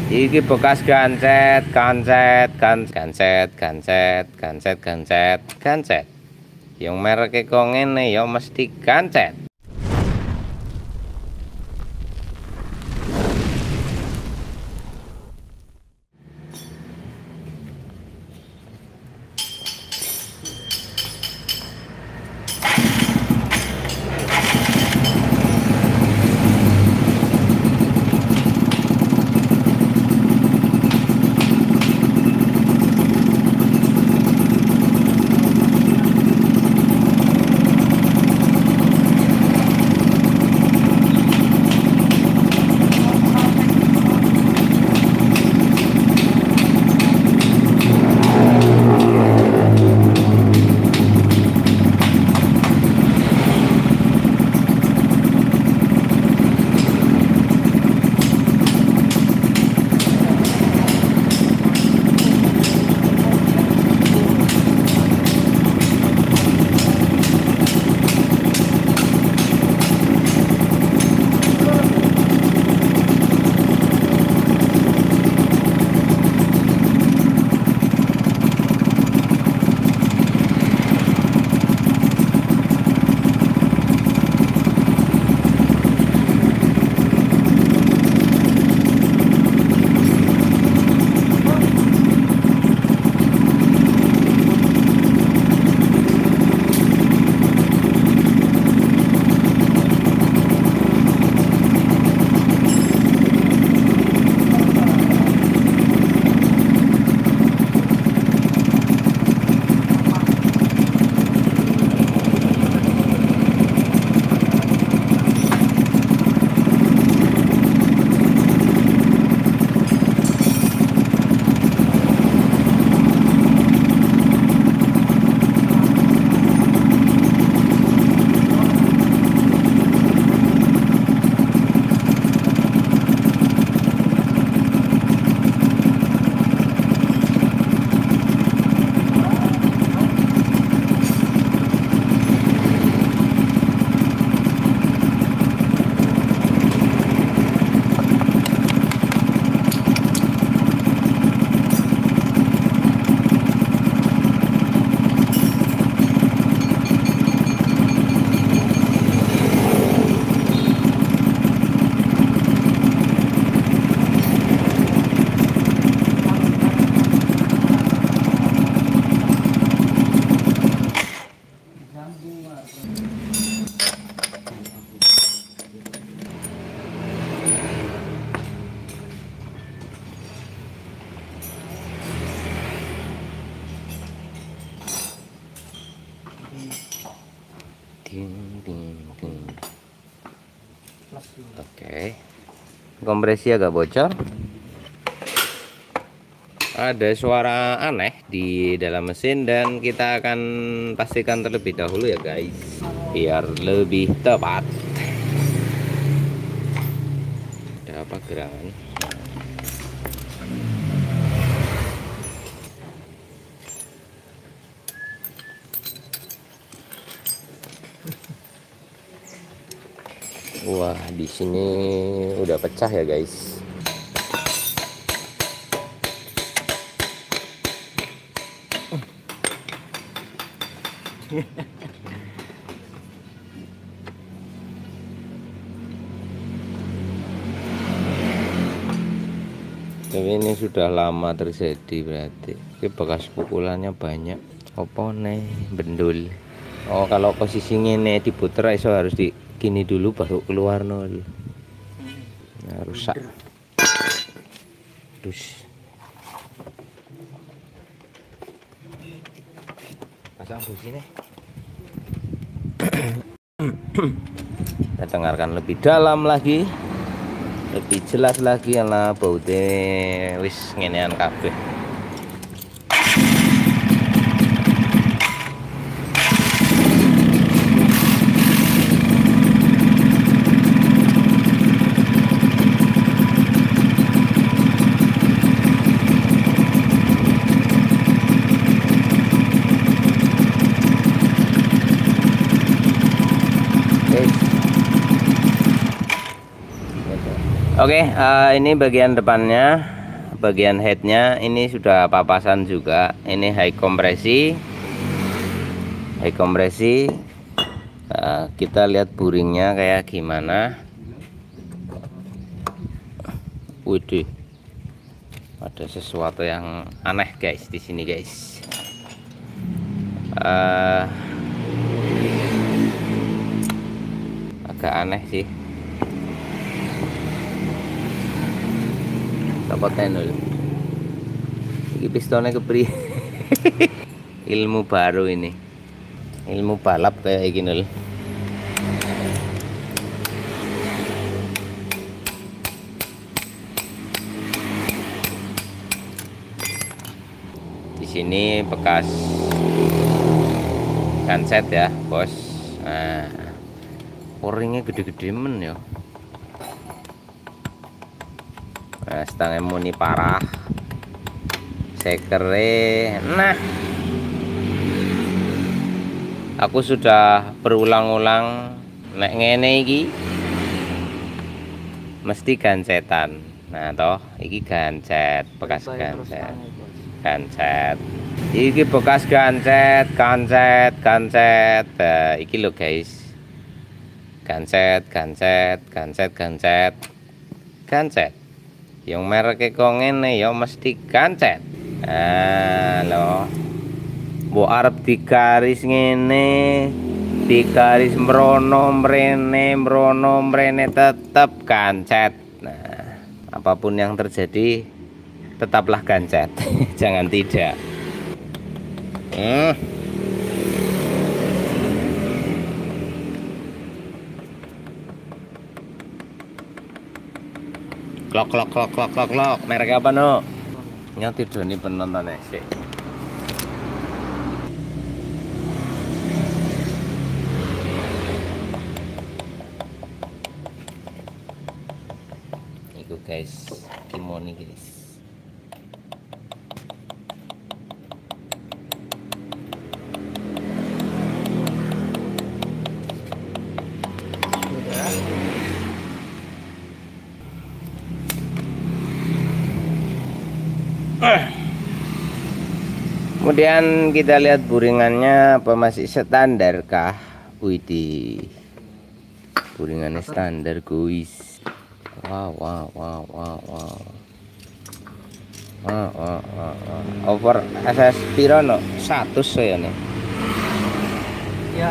Iki bekas gancet, gancet, gancet, gancet, gancet, gancet, gancet. Yang mereknya kok ngene ya mesti gancet. Oke, kompresi agak bocor. Ada suara aneh di dalam mesin dan kita akan pastikan terlebih dahulu ya guys, biar lebih tepat. Ada apa gerangan? Wah, di sini udah pecah ya guys. Tapi ini sudah lama terjadi, berarti ini bekas pukulannya banyak. Apa nih bendul? Oh, kalau posisinya ini diputer iso harus di gini dulu baru keluar nol. Nah, rusak. Terus pasang busi nih. Kita dengarkan lebih dalam lagi, lebih jelas lagi lah bautnya wis ngenean kabeh. Oke, ini bagian depannya bagian headnya ini sudah papasan juga. Ini high kompresi. Nah, kita lihat buringnya kayak gimana. Widih, ada sesuatu yang aneh guys di sini guys. Agak aneh sih. Dapat tenul. Ini pistonnya kepri. Ilmu baru ini. Ilmu balap kayak gini loh. Di sini bekas genset ya, bos. Nah, o-ringnya gede-gede men ya. Nah, stangnya muni parah. Sekere. Nah, aku sudah berulang-ulang nek ngene iki mesti gancetan. Nah, toh iki gancet, bekas gancet. Iki bekas gancet. Nah, iki lo guys. Gancet. Yang mereknya kok ngene ya mesti gancet. Nah, lo mbok arep digaris ngene, digaris mrono mrene tetep gancet. Nah, apapun yang terjadi tetaplah gancet. Jangan tidak. Klok. Merek apa no? Nyoti doni penonton sih. Itu guys, kimono guys. Kemudian kita lihat buringannya apa masih standar kah? Widih, buringannya standar guys. Wow. Over SS piro no? 100 saya nih. Ya.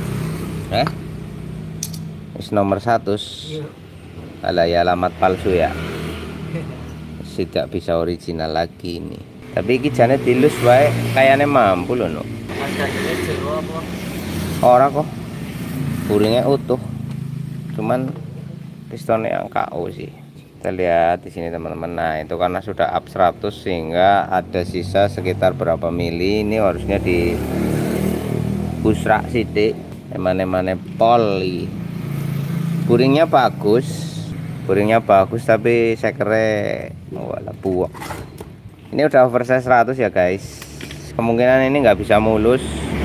Wis nomor 100. Alah ya, alamat palsu ya. Tidak bisa original lagi ini. Tapi iki jane dilus wae kayane mampu loh no. Harganya jero apa? Ora kok. Buringnya utuh. Cuman pistonnya yang KO sih. Kita lihat di sini teman-teman. Nah, itu karena sudah up 100 sehingga ada sisa sekitar berapa mili. Ini harusnya di busrak sidik. Emane poli. Buringnya bagus tapi saya kira wala buak. Ini udah oversize 100 ya guys. Kemungkinan ini nggak bisa mulus.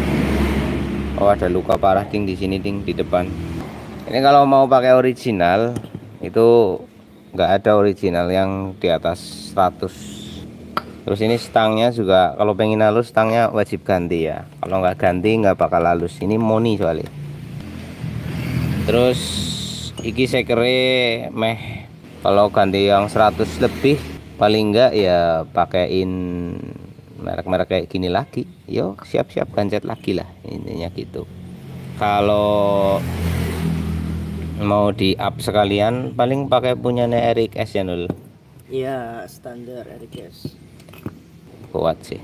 Oh, ada luka parah ding di sini ding di depan. Ini kalau mau pakai original itu nggak ada original yang di atas 100. Terus ini stangnya juga kalau pengen halus stangnya wajib ganti ya. Kalau nggak ganti nggak bakal halus. Ini moni soalnya. Terus iki saya kira meh kalau ganti yang 100 lebih paling enggak ya pakaiin merek-merek kayak gini lagi. Yo siap-siap gancet lagi lah intinya gitu. Kalau mau di up sekalian paling pakai punyanya Eric S ya nul. Iya, standar RKS. Kuat sih.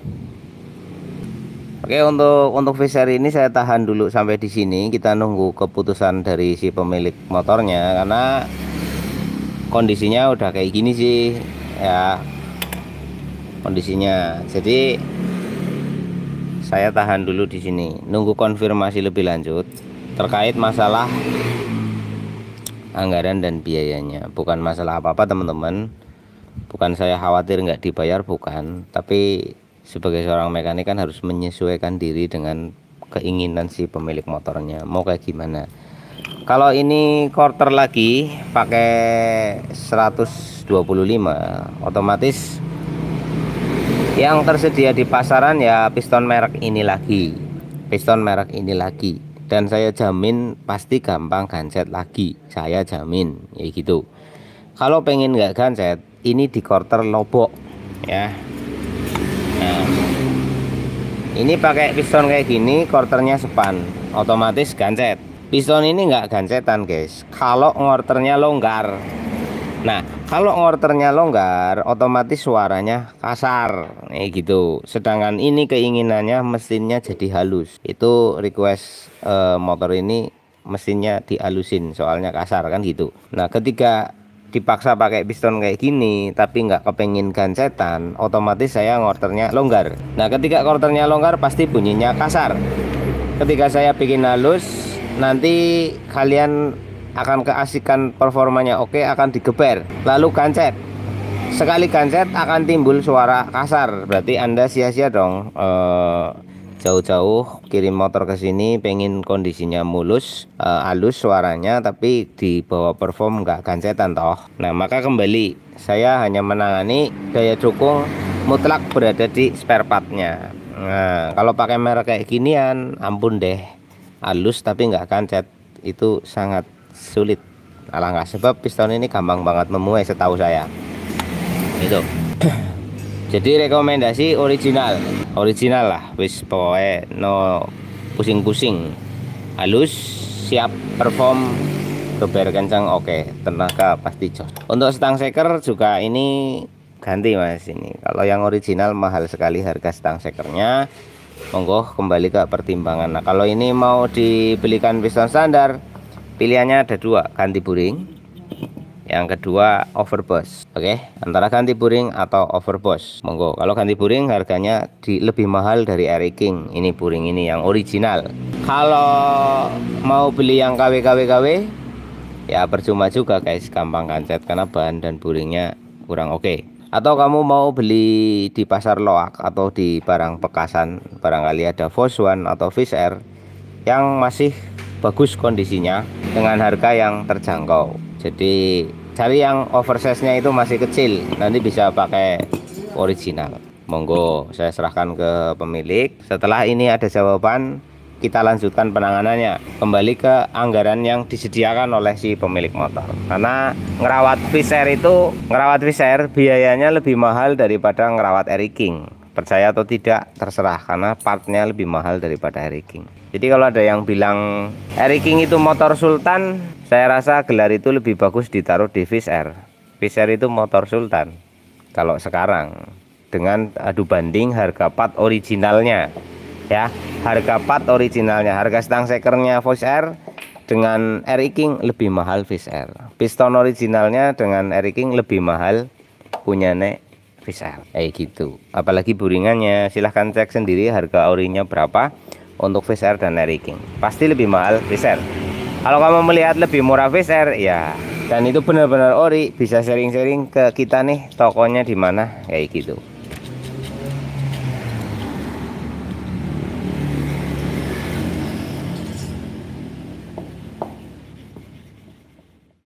Oke, untuk VCR ini saya tahan dulu sampai di sini. Kita nunggu keputusan dari si pemilik motornya karena kondisinya udah kayak gini sih ya kondisinya. Jadi saya tahan dulu di sini nunggu konfirmasi lebih lanjut terkait masalah anggaran dan biayanya. Bukan masalah apa-apa teman-teman, bukan saya khawatir nggak dibayar, bukan, tapi sebagai seorang mekanik kan harus menyesuaikan diri dengan keinginan si pemilik motornya mau kayak gimana. Kalau ini quarter lagi pakai 125, otomatis yang tersedia di pasaran ya piston merek ini lagi, dan saya jamin pasti gampang gancet lagi, saya jamin ya gitu. Kalau pengen nggak gancet, ini di quarter lobok ya. Nah, ini pakai piston kayak gini, quarternya sepan, otomatis gancet. Piston ini nggak gancetan guys kalau quarternya longgar. Nah, kalau ngorternya longgar, otomatis suaranya kasar, nih gitu. Sedangkan ini keinginannya mesinnya jadi halus. Itu request motor ini mesinnya dihalusin, soalnya kasar kan gitu. Nah, ketika dipaksa pakai piston kayak gini, tapi nggak kepengin gancetan, otomatis saya ngorternya longgar. Nah, ketika ngorternya longgar pasti bunyinya kasar. Ketika saya bikin halus, nanti kalian akan keasikan performanya oke, akan digeber lalu gancet. Sekali gancet akan timbul suara kasar, berarti Anda sia-sia dong jauh-jauh kirim motor ke sini pengen kondisinya mulus, halus suaranya, tapi dibawa perform nggak gancetan toh. Nah, maka kembali saya hanya menangani daya dukung mutlak berada di spare partnya. Nah, kalau pakai merek kayak ginian ampun deh, halus tapi nggak gancet itu sangat sulit. Alangkah sebab piston ini gampang banget memuai setahu saya itu. Jadi rekomendasi original lah, wis pokoknya no pusing-pusing, halus, siap perform, geber kencang, oke, tenaga pasti jos. Untuk stang shaker juga ini ganti mas, ini kalau yang original mahal sekali harga stang shakernya, monggo kembali ke pertimbangan. Nah, kalau ini mau dibelikan piston standar, pilihannya ada dua, ganti buring, yang kedua overboss. Oke, antara ganti buring atau overboss, monggo. Kalau ganti buring harganya lebih mahal dari Eric King. Ini buring ini yang original. Kalau mau beli yang KW ya percuma juga guys, gampang gancet karena bahan dan buringnya kurang oke. Atau kamu mau beli di pasar loak atau di barang bekasan, barangkali ada Volkswagen atau Fish Air yang masih bagus kondisinya dengan harga yang terjangkau. Jadi cari yang oversize nya itu masih kecil, nanti bisa pakai original. Monggo saya serahkan ke pemilik. Setelah ini ada jawaban, kita lanjutkan penanganannya kembali ke anggaran yang disediakan oleh si pemilik motor. Karena ngerawat Fish Air biayanya lebih mahal daripada ngerawat Eric King. Percaya atau tidak terserah, karena partnya lebih mahal daripada Eric King. Jadi kalau ada yang bilang Eric King itu motor sultan, saya rasa gelar itu lebih bagus ditaruh di Fish Air. Fish Air itu motor sultan kalau sekarang, dengan adu banding harga part originalnya ya, harga part originalnya, harga stang shakernya Fish Air dengan Eric King lebih mahal Fish Air. Piston originalnya dengan Eric King lebih mahal punyanya Fish Air, kayak gitu. Apalagi buringannya, silahkan cek sendiri harga orinya berapa untuk Fish Air dan Eric King. Pasti lebih mahal Fish Air. Kalau kamu melihat lebih murah Fish Air ya, dan itu benar-benar ori, bisa sharing-sharing ke kita nih tokonya di mana, kayak gitu.